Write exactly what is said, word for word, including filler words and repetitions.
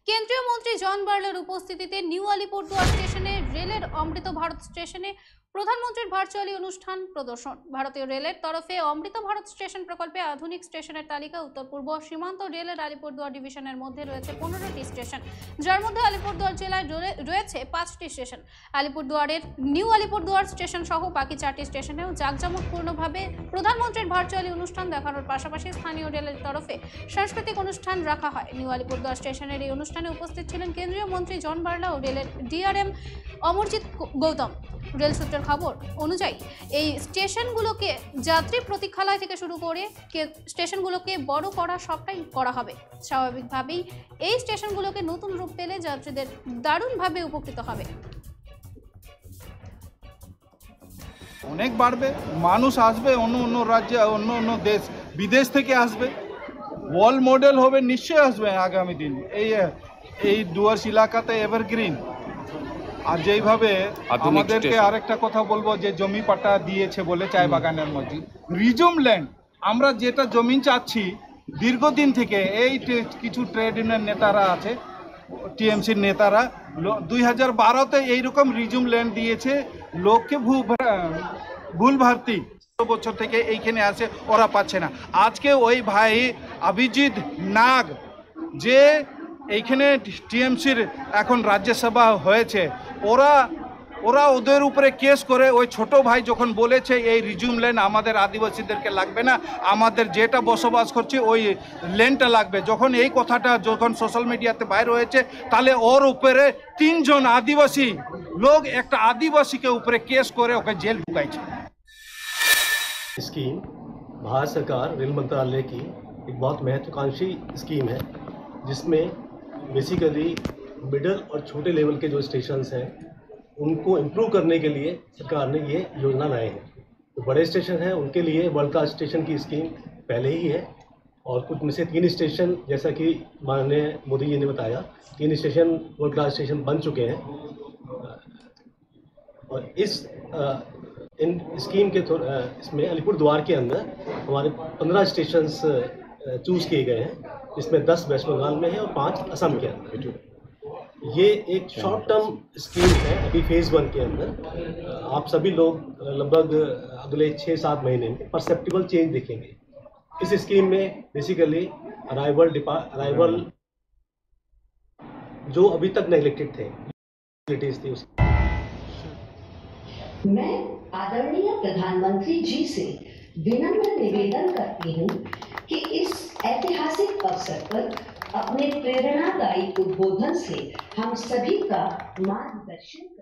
কেন্দ্রীয় মন্ত্রী জন বার্লার উপস্থিতিতে নিউ আলিপুরদুয়ার স্টেশনে রেলের অমৃত ভারত স্টেশনে প্রধানমন্ত্রীর ভার্চুয়ালি অনুষ্ঠান প্রদর্শন। ভারতীয় রেলের তরফে অমৃত ভারত স্টেশন প্রকল্পে আধুনিক স্টেশনের তালিকা। উত্তর পূর্ব সীমান্ত রেলের আলিপুরদুয়ার ডিভিশনের মধ্যে রয়েছে পনেরোটি স্টেশন, যার মধ্যে আলিপুরদুয়ার জেলায় রয়েছে পাঁচটি স্টেশন। আলিপুরদুয়ারের নিউ আলিপুরদুয়ার স্টেশন সহ বাকি চারটি স্টেশনেও জাঁকজমকপূর্ণভাবে প্রধানমন্ত্রীর ভার্চুয়ালি অনুষ্ঠান দেখানোর পাশাপাশি স্থানীয় রেলের তরফে সাংস্কৃতিক অনুষ্ঠান রাখা হয়। নিউ আলিপুরদুয়ার স্টেশনের এই অনুষ্ঠানে উপস্থিত ছিলেন কেন্দ্রীয় মন্ত্রী জন বার্লা ও রেলের ডিআরএম অমরজিৎ গৌতম। রেল সূত্রের খবর অনুযায়ী এই স্টেশনগুলোকে যাত্রী প্রতীক্ষালয় থেকে শুরু করে স্টেশনগুলোকে বড় করা সবটাই করা হবে। স্বাভাবিকভাবেই এই স্টেশনগুলোকে নতুন রূপ পেলে যাত্রীদের দারুণভাবে উপকৃত হবে। অনেক বাড়বে, মানুষ আসবে, অন্য অন্য রাজ্যে অন্য অন্য দেশ বিদেশ থেকে আসবে, ওয়ার্ল্ড মডেল হবে, নিশ্চয়ই আসবে আগামী দিন। এই এই ডুয়ার্স এলাকাতে এভারগ্রিন। আর যেইভাবে আমাদেরকে আরেকটা কথা বলবো, যে জমি পাটা দিয়েছে বলে চায় বাগানের মধ্যে রিজুম ল্যান্ড, আমরা যেটা জমি চাচ্ছি দীর্ঘদিন থেকে, এই কিছু ট্রেড ইউনিয়ন নেতারা আছে, টিএমসির নেতারা দুই হাজার বারোতে এইরকম রিজুম ল্যান্ড দিয়েছে লোককে ভূ ভুল ভারতি বছর থেকে এইখানে আসে, ওরা পাচ্ছে না। আজকে ওই ভাই অভিজিৎ নাগ, যে এইখানে টিএমসির এখন রাজ্যসভা হয়েছে, ওরা ওরা ওদের উপরে কেস করে, ওই ছোট ভাই যখন বলেছে এই রিজুম ল্যান্ড আমাদের আদিবাসীদেরকে লাগবে না, আমাদের যেটা বসবাস করছে ওই ল্যান্ডটা লাগবে, যখন এই কথাটা যখন সোশ্যাল মিডিয়াতে বাইর হয়েছে, তাহলে ওর উপরে তিনজন আদিবাসী লোক একটা আদিবাসীকে উপরে কেস করে ওকে জেল ঢুকাইছে। स्कीम भारत सरकार रेल मंत्रालय की एक बहुत महत्वाकांक्षी स्कीम है, जिसमें बेसिकली मिडल और छोटे लेवल के जो स्टेशंस हैं उनको इम्प्रूव करने के लिए सरकार ने ये योजना लाए हैं। तो बड़े स्टेशन हैं उनके लिए वर्ल्ड क्लास स्टेशन की स्कीम पहले ही है, और कुछ में से तीन स्टेशन, जैसा कि माननीय मोदी जी ने बताया, तीन स्टेशन वर्ल्ड क्लास स्टेशन बन चुके हैं। और इस आ, इन स्कीम के इसमें अलीपुरद्वार के अंदर हमारे पंद्रह स्टेशंस चूज़ किए गए हैं, जिसमें दस वेस्ट बंगाल में है और पाँच असम के अंदर। ये एक शॉर्ट टर्म स्कीम है अभी फेज़ वन के अंदर। आप सभी लोग लगभग अगले छः सात महीने में परसेप्टिबल चेंज देखेंगे इस स्कीम में। बेसिकली अराइवल डिपा अराइवल जो अभी तक नेग्लेक्टेड थे थी उसकी। मैं आदरणीय प्रधानमंत्री जी से विनम्र निवेदन करती हूं कि इस ऐतिहासिक अवसर पर अपने प्रेरणादायी उद्बोधन से हम सभी का मार्गदर्शन